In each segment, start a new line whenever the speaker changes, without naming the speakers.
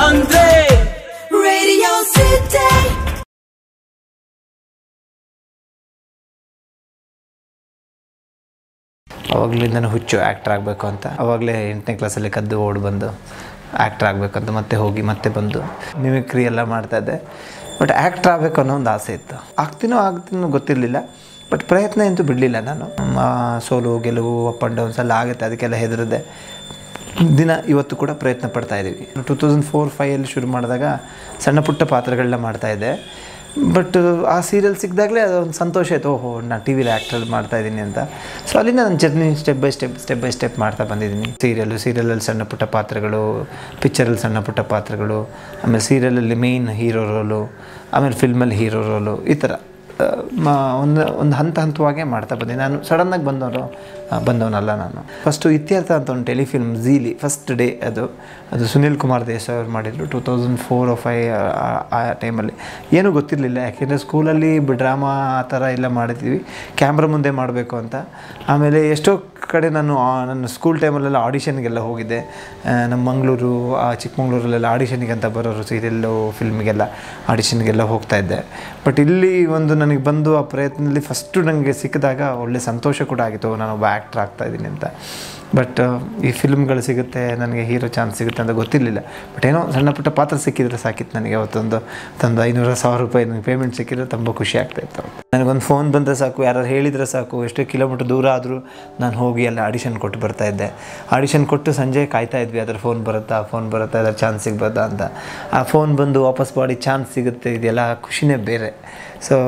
ಅಂದ್ರೆ radio city.
ಅವಾಗಲಿಂದನೂ ಹುಚ್ಚು actor ಆಗಬೇಕು ಅಂತ. ಆವಾಗಲೇ 8ನೇ ಕ್ಲಾಸಲ್ಲಿ ಕದ್ದು ಓಡಿ ಬಂದು ಆ್ಯಕ್ಟ್ರ್ ಆಗಬೇಕಂತ ಮತ್ತೆ ಹೋಗಿ ಮತ್ತೆ ಬಂದು ಮಿಮಿಕ್ರಿ ಎಲ್ಲ ಮಾಡ್ತಾಯಿದ್ದೆ. ಬಟ್ ಆ್ಯಕ್ಟ್ರ್ ಆಗಬೇಕು ಅನ್ನೋ ಒಂದು ಆಸೆ ಇತ್ತು. ಆಗ್ತೀನೋ ಗೊತ್ತಿರಲಿಲ್ಲ. ಬಟ್ ಪ್ರಯತ್ನ ಅಂತೂ ಬಿಡಲಿಲ್ಲ ನಾನು. ಸೋಲು ಗೆಲುವು ಅಪ್ ಆ್ಯಂಡ್ ಡೌನ್ಸ್ ಎಲ್ಲ ಆಗುತ್ತೆ, ಅದಕ್ಕೆಲ್ಲ ಹೆದರಿದೆ. ದಿನ ಇವತ್ತು ಕೂಡ ಪ್ರಯತ್ನ ಪಡ್ತಾಯಿದ್ದೀವಿ. 2004-05 ಶುರು ಮಾಡಿದಾಗ ಸಣ್ಣ ಪುಟ್ಟ ಪಾತ್ರಗಳನ್ನ ಮಾಡ್ತಾಯಿದ್ದೆ. ಬಟ್ ಆ ಸೀರಿಯಲ್ ಸಿಕ್ಕಿದಾಗಲೇ ಅದೊಂದು ಸಂತೋಷ ಆಯಿತು, ಓಹೋ ನಾನು ಟಿ ವಿಲಿ ಆ್ಯಕ್ಟ್ರಲ್ಲಿ ಮಾಡ್ತಾಯಿದ್ದೀನಿ ಅಂತ. ಸೊ ಅಲ್ಲಿಂದ ನನ್ನ ಜರ್ನಿ ಸ್ಟೆಪ್ ಬೈ ಸ್ಟೆಪ್ ಮಾಡ್ತಾ ಬಂದಿದ್ದೀನಿ. ಸೀರಿಯಲಲ್ಲಿ ಸಣ್ಣ ಪುಟ್ಟ ಪಾತ್ರಗಳು, ಪಿಕ್ಚರಲ್ಲಿ ಸಣ್ಣ ಪುಟ್ಟ ಪಾತ್ರಗಳು, ಆಮೇಲೆ ಸೀರಿಯಲಲ್ಲಿ ಮೇಯ್ನ್ ಹೀರೋ ರೋಲು, ಆಮೇಲೆ ಫಿಲ್ಮಲ್ಲಿ ಹೀರೋ ರೋಲು, ಈ ಥರ ಒಂದು ಹಂತವಾಗಿ ಮಾಡ್ತಾ ಬಂದೆ. ನಾನು ಸಡನ್ನಾಗಿ ಬಂದವನಲ್ಲ ನಾನು. ಫಸ್ಟು ಇತ್ಯರ್ಥ ಅಂತ ಒಂದು ಟೆಲಿಫಿಲ್ಮ್ ಝೀಲಿ ಫಸ್ಟ್ ಡೇ ಅದು ಸುನಿಲ್ ಕುಮಾರ್ ದೇಸಾಯಿ ಅವ್ರು ಮಾಡಿದ್ರು 2004-05 ಆ ಟೈಮಲ್ಲಿ. ಏನೂ ಗೊತ್ತಿರಲಿಲ್ಲ, ಯಾಕೆಂದರೆ ಸ್ಕೂಲಲ್ಲಿ ಡ್ರಾಮಾ ಆ ಥರ ಎಲ್ಲ ಮಾಡಿದ್ವಿ, ಕ್ಯಾಮ್ರಾ ಮುಂದೆ ಮಾಡಬೇಕು ಅಂತ. ಆಮೇಲೆ ಎಷ್ಟೋ ಕಡೆ ನನ್ನ ಸ್ಕೂಲ್ ಟೈಮಲ್ಲೆಲ್ಲ ಆಡಿಷನ್ಗೆಲ್ಲ ಹೋಗಿದ್ದೆ. ನಮ್ಮ ಮಂಗಳೂರು ಚಿಕ್ಕಮಂಗ್ಳೂರಲ್ಲೆಲ್ಲ ಆಡಿಷನ್ಗೆ ಅಂತ ಬರೋರು, ಸೀರಿಯಲ್ಲು ಫಿಲ್ಮಿಗೆಲ್ಲ ಆಡಿಷನ್ಗೆಲ್ಲ ಹೋಗ್ತಾಯಿದ್ದೆ. ಬಟ್ ಇಲ್ಲಿ ನನಗೆ ಬಂದು ಆ ಪ್ರಯತ್ನದಲ್ಲಿ ಫಸ್ಟು ನನಗೆ ಸಿಕ್ಕಿದಾಗ ಒಳ್ಳೆ ಸಂತೋಷ ಕೂಡ ಆಗಿತ್ತು, ನಾನೊಬ್ಬ ಆ್ಯಕ್ಟ್ರ್ ಆಗ್ತಾಯಿದ್ದೀನಿ ಅಂತ. ಬಟ್ ಈ ಫಿಲ್ಮ್ಗಳು ಸಿಗುತ್ತೆ, ನನಗೆ ಹೀರೋ ಚಾನ್ಸ್ ಸಿಗುತ್ತೆ ಅಂತ ಗೊತ್ತಿರಲಿಲ್ಲ. ಬಟ್ ಏನೋ ಸಣ್ಣ ಪುಟ್ಟ ಪಾತ್ರ ಸಿಕ್ಕಿದ್ರೆ ಸಾಕಿತ್ತು ನನಗೆ. ಅವತ್ತೊಂದು 500,000 ರೂಪಾಯಿ ನನಗೆ ಪೇಮೆಂಟ್ ಸಿಕ್ಕಿದ್ರೆ ತುಂಬ ಖುಷಿ ಆಗ್ತಾಯಿತ್ತು. ನನಗೊಂದು ಫೋನ್ ಬಂದರೆ ಸಾಕು, ಯಾರು ಹೇಳಿದರೆ ಸಾಕು, ಎಷ್ಟೇ ಕಿಲೋಮೀಟ್ರ್ ದೂರ ಆದರೂ ನಾನು ಹೋಗಿ ಎಲ್ಲ ಆಡಿಷನ್ ಕೊಟ್ಟು ಬರ್ತಾಯಿದ್ದೆ. ಆಡಿಷನ್ ಕೊಟ್ಟು ಸಂಜೆ ಕಾಯ್ತಾಯಿದ್ವಿ, ಅದರ ಫೋನ್ ಬರುತ್ತಾ ಅದರ ಚಾನ್ಸ್ ಸಿಗ್ಬೋದಾ ಅಂತ. ಆ ಫೋನ್ ಬಂದು ವಾಪಸ್ ಮಾಡಿ ಚಾನ್ಸ್ ಸಿಗುತ್ತೆ, ಇದೆಲ್ಲ ಖುಷಿನೇ ಬೇರೆ. ಸೊ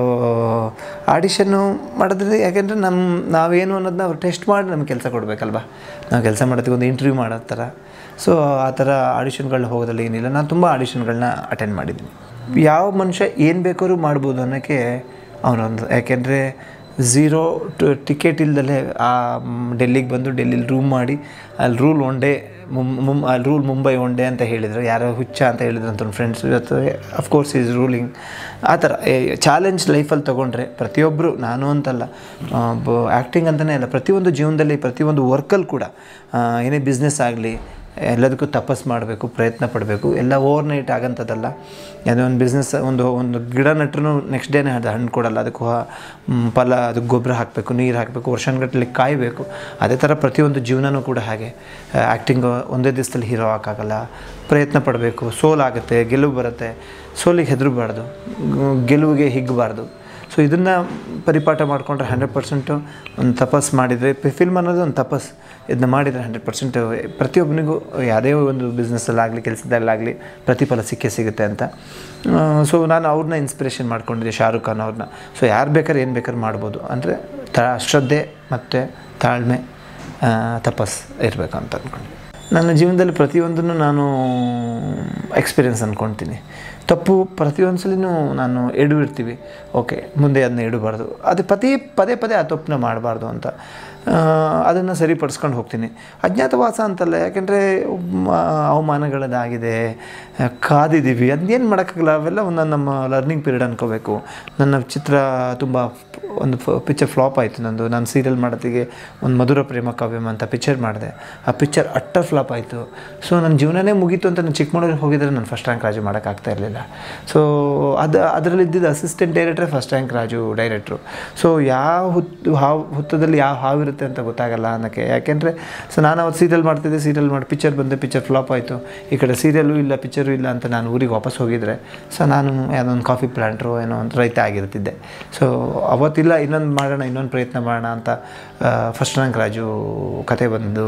ಆಡಿಷನ್ನು ಮಾಡಿದ್ರೆ, ಯಾಕೆಂದರೆ ನಾವೇನು ಅನ್ನೋದನ್ನ ಅವ್ರು ಟೆಸ್ಟ್ ಮಾಡಿ ನಮ್ಗೆ ಕೆಲಸ ಕೊಡಬೇಕಲ್ವ. ನಾವು ಕೆಲಸ ಮಾಡೋದಕ್ಕೆ ಒಂದು ಇಂಟರ್ವ್ಯೂ ಮಾಡೋ ಥರ. ಸೊ ಆ ಥರ ಆಡಿಷನ್ಗಳನ್ನ ಹೋಗೋದ್ರಲ್ಲಿ ಏನಿಲ್ಲ. ನಾನು ತುಂಬ ಆಡಿಷನ್ಗಳನ್ನ ಅಟೆಂಡ್ ಮಾಡಿದ್ದೀನಿ. ಯಾವ ಮನುಷ್ಯ ಏನು ಬೇಕಾದ್ರೂ ಮಾಡ್ಬೋದು ಅನ್ನೋಕ್ಕೆ ಅವನೊಂದು, ಯಾಕೆಂದರೆ ಝೀರೋ ಟಿಕೆಟ್ ಇಲ್ದಲೇ ಡೆಲ್ಲಿಗೆ ಬಂದು ಡೆಲ್ಲಿಲಿ ರೂಮ್ ಮಾಡಿ ಅಲ್ಲಿ ರೂಲ್ ಒನ್ ಡೇ ಅಲ್ಲಿ ರೂಲ್ ಮುಂಬೈ ಒನ್ ಡೇ ಅಂತ ಹೇಳಿದರು. ಯಾರೋ ಹುಚ್ಚ ಅಂತ ಹೇಳಿದ್ರು ಅಂತ ಒಂದು ಫ್ರೆಂಡ್ಸ್. ಇವತ್ತು ಅಫ್ಕೋರ್ಸ್ ಈಸ್ ರೂಲಿಂಗ್. ಆ ಥರ ಚಾಲೆಂಜ್ ಲೈಫಲ್ಲಿ ತೊಗೊಂಡ್ರೆ ಪ್ರತಿಯೊಬ್ಬರು, ನಾನು ಅಂತಲ್ಲ, ಆ್ಯಕ್ಟಿಂಗ್ ಅಂತಲೇ ಅಲ್ಲ, ಪ್ರತಿಯೊಂದು ಜೀವನದಲ್ಲಿ ಪ್ರತಿಯೊಂದು ವರ್ಕಲ್ಲಿ ಕೂಡ ಏನೇ ಬಿಸ್ನೆಸ್ ಆಗಲಿ ಎಲ್ಲದಕ್ಕೂ ತಪಸ್ಸು ಮಾಡಬೇಕು, ಪ್ರಯತ್ನ ಪಡಬೇಕು. ಎಲ್ಲ ಓವರ್ನೈಟ್ ಆಗೋಂಥದ್ದಲ್ಲ. ಯಾವುದೋ ಒಂದು ಬಿಸ್ನೆಸ್, ಒಂದು ಗಿಡ ನೆಟ್ಟರೂ ನೆಕ್ಸ್ಟ್ ಡೇನೇ ಅದು ಹಣ್ಣು ಕೊಡಲ್ಲ. ಅದಕ್ಕೂ ಫಲ, ಅದಕ್ಕೆ ಗೊಬ್ಬರ ಹಾಕಬೇಕು, ನೀರು ಹಾಕಬೇಕು, ವರ್ಷಗಟ್ಟಲೆ ಕಾಯಬೇಕು. ಅದೇ ಥರ ಪ್ರತಿಯೊಂದು ಜೀವನವೂ ಕೂಡ ಹಾಗೆ. ಆ್ಯಕ್ಟಿಂಗ್ ಒಂದೇ ದಿವಸದಲ್ಲಿ ಹೀರೋ ಹಾಕೋಕ್ಕಲ್ಲ, ಪ್ರಯತ್ನ ಪಡಬೇಕು. ಸೋಲಾಗುತ್ತೆ, ಗೆಲುವು ಬರುತ್ತೆ. ಸೋಲಿಗೆ ಹೆದರಬಾರ್ದು, ಗೆಲುವಿಗೆ ಹಿಗ್ಗಬಾರ್ದು. ಸೊ ಇದನ್ನು ಪರಿಪಾಠ ಮಾಡಿಕೊಂಡ್ರೆ 100% ಒಂದು ತಪಸ್ಸು ಮಾಡಿದರೆ, ಫಿಲ್ಮ್ ಅನ್ನೋದು ಒಂದು ತಪಸ್ಸು, ಇದನ್ನ ಮಾಡಿದರೆ 100% ಪ್ರತಿಯೊಬ್ಬನಿಗೂ ಯಾವುದೇ ಒಂದು ಬಿಸ್ನೆಸ್ಸಲ್ಲಾಗಲಿ ಕೆಲಸದಲ್ಲಾಗಲಿ ಪ್ರತಿಫಲ ಸಿಗುತ್ತೆ ಅಂತ. ಸೊ ನಾನು ಅವ್ರನ್ನ ಇನ್ಸ್ಪಿರೇಷನ್ ಮಾಡ್ಕೊಂಡಿದ್ದೆ, ಶಾರುಖ್ ಖಾನ್ ಅವ್ರನ್ನ. ಸೊ ಯಾರು ಬೇಕಾದ್ರೆ ಏನು ಬೇಕಾದ್ರೆ ಮಾಡ್ಬೋದು, ಅಂದರೆ ಶ್ರದ್ಧೆ ಮತ್ತು ತಾಳ್ಮೆ, ತಪಸ್ಸು ಇರಬೇಕು ಅಂತ ಅಂದ್ಕೊಂಡು. ನನ್ನ ಜೀವನದಲ್ಲಿ ಪ್ರತಿಯೊಂದನ್ನು ನಾನು ಎಕ್ಸ್ಪೀರಿಯೆನ್ಸ್ ಅಂದ್ಕೊಳ್ತೀನಿ. ತಪ್ಪು ಪ್ರತಿಯೊಂದು ಸಲಿನೂ ನಾನು ಇರ್ತೀವಿ, ಓಕೆ ಮುಂದೆ ಅದನ್ನ ಇಡಬಾರ್ದು, ಅದು ಪದೇ ಆ ತಪ್ಪನ್ನ ಮಾಡಬಾರ್ದು ಅಂತ ಅದನ್ನು ಸರಿಪಡಿಸ್ಕೊಂಡು ಹೋಗ್ತೀನಿ. ಅಜ್ಞಾತವಾಸ ಅಂತಲ್ಲ, ಯಾಕೆಂದರೆ ಅವಮಾನಗಳದಾಗಿದೆ, ಕಾದಿದ್ದೀವಿ, ಅದನ್ನೇನು ಮಾಡೋಕ್ಕಾಗಲ್ಲ. ಅವೆಲ್ಲ ಒಂದು ನಮ್ಮ ಲರ್ನಿಂಗ್ ಪೀರಿಯಡ್ ಅಂದ್ಕೋಬೇಕು. ನನ್ನ ಚಿತ್ರ ತುಂಬ ಒಂದು ಪಿಕ್ಚರ್ ಫ್ಲಾಪ್ ಆಯಿತು ನಂದು. ನಾನು ಸೀರಿಯಲ್ ಮಾಡೋತ್ತಿಗೆ ಒಂದು ಮಧುರ ಪ್ರೇಮ ಕಾವ್ಯಂ ಅಂತ ಪಿಕ್ಚರ್ ಮಾಡಿದೆ. ಆ ಪಿಕ್ಚರ್ ಅಟ್ಟರ್ ಫ್ಲಾಪ್ ಆಯಿತು. ಸೊ ನನ್ನ ಜೀವನನೇ ಮುಗೀತು ಅಂತ ನಾನು ಚಿಕ್ಕಮಗಳೂರಿಗೆ ಹೋಗಿದ್ದರೆ ನಾನು ಫಸ್ಟ್ ರ್ಯಾಂಕ್ ರಾಜು ಮಾಡೋಕ್ಕಾಗ್ತಾ ಇರಲಿಲ್ಲ. ಸೊ ಅದರಲ್ಲಿದ್ದಿದ್ದು ಅಸಿಸ್ಟೆಂಟ್ ಡೈರೆಕ್ಟ್ರೇ first rank Raju director. So ಯಾವ ಹುತ್ತದಲ್ಲಿ ಯಾವ ಹಾವಿರುತ್ತೆ ಅಂತ ಗೊತ್ತಾಗಲ್ಲ ಅನ್ನೋಕ್ಕೆ. ಯಾಕೆಂದರೆ ಸೊ ನಾನು ಅವತ್ತು ಸೀರಿಯಲ್ ಮಾಡ್ತಿದ್ದೆ, ಸೀರಿಯಲ್ ಮಾಡಿ ಪಿಕ್ಚರ್ ಬಂದೆ, ಪಿಕ್ಚರ್ ಫ್ಲಾಪ್ ಆಯಿತು. ಈ ಕಡೆ ಸೀರಿಯಲ್ಲೂ ಇಲ್ಲ, ಪಿಕ್ಚರು ಇಲ್ಲ ಅಂತ ನಾನು ಊರಿಗೆ ವಾಪಸ್ ಹೋಗಿದ್ದರೆ ಸೊ ನಾನು ಯಾವುದೋ ಒಂದು ಕಾಫಿ ಪ್ಲ್ಯಾಂಟ್ರು ಏನೋ ಒಂದು ರೈತ ಆಗಿರ್ತಿದ್ದೆ. ಸೊ ಅವತ್ತಿಲ್ಲ, ಇನ್ನೊಂದು ಮಾಡೋಣ, ಇನ್ನೊಂದು ಪ್ರಯತ್ನ ಮಾಡೋಣ ಅಂತ ಫಸ್ಟ್ ರ್ಯಾಂಕ್ ರಾಜು ಕತೆ ಬಂದು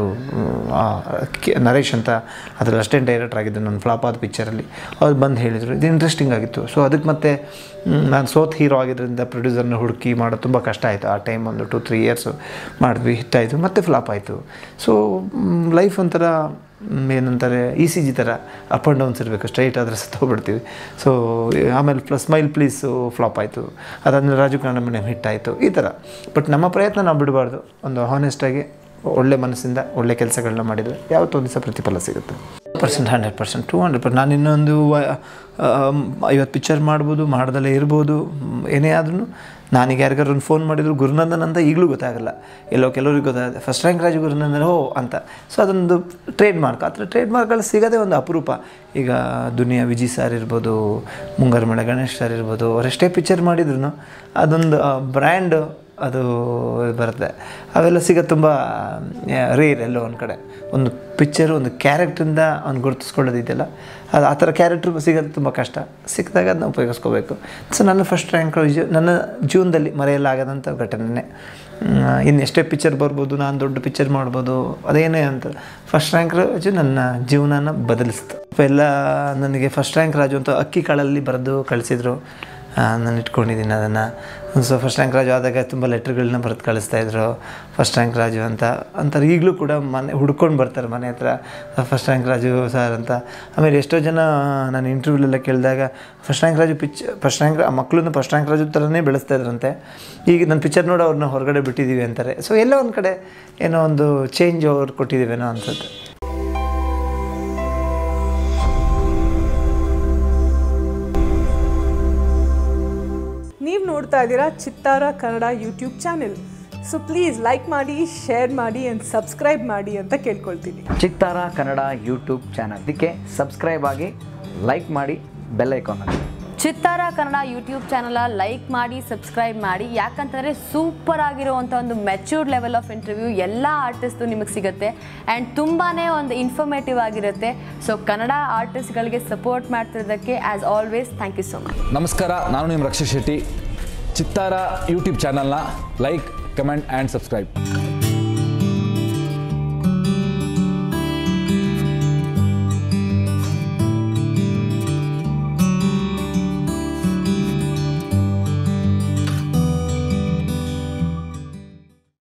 ನರೇಶ್ ಅಂತ ಅದರಲ್ಲಿ ಅಸಿಸ್ಟೆಂಟ್ ಡೈರೆಕ್ಟರ್ ಆಗಿದ್ದು ನನ್ನ ಫ್ಲಾಪ್ ಆದ ಪಿಕ್ಚರಲ್ಲಿ. ಅವ್ರು ಬಂದು ಹೇಳಿದರು, ಇದು ಇಂಟ್ರೆಸ್ಟಿಂಗ್ ಆಗಿತ್ತು. ಸೊ ಅದಕ್ಕೆ ಮತ್ತೆ ನಾನು ಸೋತ್ ಹೀರೋ ಆಗಿದ್ದರಿಂದ ಪ್ರೊಡ್ಯೂಸರ್ನ ಹುಡುಕಿ ಮಾಡೋದು ತುಂಬ ಕಷ್ಟ ಆಯಿತು. ಆ ಟೈಮ್ ಒಂದು 2-3 ಇಯರ್ಸು ಮಾಡಿದ್ವಿ, ಹಿಟ್ಟಾಯಿತು, ಮತ್ತೆ ಫ್ಲಾಪ್ ಆಯಿತು. ಸೊ ಲೈಫ್ ಒಂಥರ ಏನಂತಾರೆ ECG ಥರ ಅಪ್ ಆ್ಯಂಡ್ ಡೌನ್ಸ್ ಇರಬೇಕು, ಸ್ಟ್ರೈಟ್ ಆದರೆ ಸತ್ತೋಗ್ಬಿಡ್ತೀವಿ. ಸೊ ಆಮೇಲೆ ಸ್ಮೈಲ್ ಪ್ಲೀಸು ಫ್ಲಾಪ್ ಆಯಿತು, ಅದಾದಮೇಲೆ ರಾಜು ಕನ್ನಡ ಮೀಡಿಯಂ ಹಿಟ್ ಆಯಿತು, ಈ ಥರ. ಬಟ್ ನಮ್ಮ ಪ್ರಯತ್ನ ನಾವು ಬಿಡಬಾರ್ದು, ಒಂದು ಹಾನೆಸ್ಟಾಗಿ ಒಳ್ಳೆ ಮನಸ್ಸಿಂದ ಒಳ್ಳೆ ಕೆಲಸಗಳನ್ನ ಮಾಡಿದರೆ ಯಾವತ್ತೋ ಒಂದು ದಿವಸ ಪ್ರತಿಫಲ ಸಿಗುತ್ತೆ. 100%, 200%. ನಾನು ಇನ್ನೊಂದು 50 ಪಿಕ್ಚರ್ ಮಾಡ್ಬೋದು, ಮಾಡ್ದಲ್ಲೇ ಇರ್ಬೋದು, ಏನೇ ಆದ್ರೂ ನಾನೀಗ ಯಾರಿಗಾರು ಒಂದು ಫೋನ್ ಮಾಡಿದ್ರು ಗುರುನಂದನ್ ಅಂತ ಈಗಲೂ ಗೊತ್ತಾಗಲ್ಲ, ಎಲ್ಲೋ ಕೆಲವ್ರಿಗೆ ಗೊತ್ತಾಗುತ್ತೆ ಫಸ್ಟ್ ರ್ಯಾಂಕ್ ರಾಜು ಗುರುನಂದನ್ ಅಂತ. ಸೊ ಅದೊಂದು ಟ್ರೇಡ್ ಮಾರ್ಕ್. ಆ ಥರ ಟ್ರೇಡ್ ಮಾರ್ಕ್ಗಳು ಸಿಗೋದೇ ಒಂದು ಅಪರೂಪ. ಈಗ ದುನಿಯಾ ವಿಜಯ್ ಸರ್ ಇರ್ಬೋದು, ಮುಂಗಾರು ಗಣೇಶ್ ಸರ್ ಇರ್ಬೋದು, ಅವರೆಷ್ಟೇ ಪಿಕ್ಚರ್ ಮಾಡಿದ್ರು ಅದೊಂದು ಬ್ರ್ಯಾಂಡ್ ಅದು ಬರುತ್ತೆ. ಅವೆಲ್ಲ ಸಿಗೋದು ತುಂಬ ರೇರ್. ಎಲ್ಲೋ ಒಂದು ಕಡೆ ಒಂದು ಪಿಕ್ಚರು ಒಂದು ಕ್ಯಾರೆಕ್ಟ್ರಿಂದ ಅವ್ನು ಗುರುತಿಸ್ಕೊಳ್ಳೋದಿದೆಯಲ್ಲ, ಅದು ಆ ಥರ ಕ್ಯಾರೆಕ್ಟ್ರ್ ಸಿಗೋದು ತುಂಬ ಕಷ್ಟ. ಸಿಕ್ಕಿದಾಗ ಅದನ್ನ ಉಪಯೋಗಿಸ್ಕೋಬೇಕು. ಸೊ ನನ್ನ ಫಸ್ಟ್ ರ್ಯಾಂಕ್ ನನ್ನ ಜೀವನದಲ್ಲಿ ಮರೆಯಲಾಗದಂಥ ಘಟನೆ. ಇನ್ನು ಎಷ್ಟೇ ಪಿಕ್ಚರ್ ಬರ್ಬೋದು, ನಾನು ದೊಡ್ಡ ಪಿಕ್ಚರ್ ಮಾಡ್ಬೋದು, ಅದೇನೇ ಅಂತ ಫಸ್ಟ್ ರ್ಯಾಂಕ್ ರಾಜು ನನ್ನ ಜೀವನನ ಬದಲಿಸ್ತು. ಎಲ್ಲ ನನಗೆ ಫಸ್ಟ್ ರ್ಯಾಂಕ್ ರಾಜು ಅಂತ ಅಕ್ಕಿ ಕಾಳಲ್ಲಿ ಬರೆದು ಕಳಿಸಿದ್ರು. ನಾನು ಇಟ್ಕೊಂಡಿದ್ದೀನಿ ಅದನ್ನು. ಸೊ ಫಸ್ಟ್ ರ್ಯಾಂಕ್ ರಾಜು ಆದಾಗ ತುಂಬ ಲೆಟ್ರ್ಗಳನ್ನ ಬರೆದು ಕಳಿಸ್ತಾಯಿದ್ರು, ಫಸ್ಟ್ ರ್ಯಾಂಕ್ ರಾಜು ಅಂತಾರೆ. ಈಗಲೂ ಕೂಡ ಮನೆ ಹುಡ್ಕೊಂಡು ಬರ್ತಾರೆ ಮನೆ ಹತ್ರ, ಫಸ್ಟ್ ರ್ಯಾಂಕ್ ರಾಜು ಸರ್ ಅಂತ. ಆಮೇಲೆ ಎಷ್ಟೋ ಜನ ನಾನು ಇಂಟರ್ವ್ಯೂಲೆಲ್ಲ ಕೇಳಿದಾಗ first rank Raju first rank ಮಕ್ಕಳನ್ನು ಫಸ್ಟ್ ರ್ಯಾಂಕ್ ರಾಜು ಥರನೇ ಬೆಳೆಸ್ತಾಯಿದ್ರಂತೆ. ಈಗ ನನ್ನ ಪಿಕ್ಚರ್ ನೋಡಿ ಅವ್ರನ್ನ ಹೊರಗಡೆ ಬಿಟ್ಟಿದ್ದೀವಿ ಅಂತಾರೆ. ಸೊ ಎಲ್ಲ ಒಂದು ಕಡೆ ಏನೋ ಒಂದು ಚೇಂಜ್ ಅವ್ರು ಕೊಟ್ಟಿದ್ದೀವೇನೋ ಅನ್ಸುತ್ತೆ.
ನೀವು ನೋಡ್ತಾ ಇದ್ದೀರಾ Chittara Kannada YouTube channel. So please like ಮಾಡಿ, ಶೇರ್ ಮಾಡಿ ಆ್ಯಂಡ್ ಸಬ್ಸ್ಕ್ರೈಬ್ ಮಾಡಿ ಅಂತ ಕೇಳ್ಕೊಳ್ತೀನಿ.
ಚಿತ್ತಾರ ಕನ್ನಡ ಯೂಟ್ಯೂಬ್ ಚಾನಲ್, ಅದಕ್ಕೆ ಸಬ್ಸ್ಕ್ರೈಬ್ ಆಗಿ, ಲೈಕ್ ಮಾಡಿ, ಬೆಲ್ ಐಕಾನ್ ಆಗಿ.
Chittara Kannada YouTube channel like ಮಾಡಿ, ಸಬ್ಸ್ಕ್ರೈಬ್ ಮಾಡಿ. ಯಾಕಂತಂದರೆ ಸೂಪರ್ ಆಗಿರುವಂಥ ಒಂದು ಮೆಚ್ಯೂರ್ಡ್ ಲೆವೆಲ್ ಆಫ್ ಇಂಟರ್ವ್ಯೂ ಎಲ್ಲ ಆರ್ಟಿಸ್ಟು ನಿಮಗೆ ಸಿಗುತ್ತೆ ಆ್ಯಂಡ್ ತುಂಬಾ ಒಂದು ಇನ್ಫಾರ್ಮೇಟಿವ್ ಆಗಿರುತ್ತೆ. ಸೊ ಕನ್ನಡ ಆರ್ಟಿಸ್ಟ್ಗಳಿಗೆ ಸಪೋರ್ಟ್ ಮಾಡ್ತಿರೋದಕ್ಕೆ as always thank you so much.
ನಮಸ್ಕಾರ, ನಾನು ನಿಮ್ಮ ರಕ್ಷಿತ್ ಶೆಟ್ಟಿ. ಚಿತ್ತಾರ ಯೂಟ್ಯೂಬ್ ಚಾನಲ್ನ ಲೈಕ್, ಕಮೆಂಟ್ ಆ್ಯಂಡ್ ಸಬ್ಸ್ಕ್ರೈಬ್.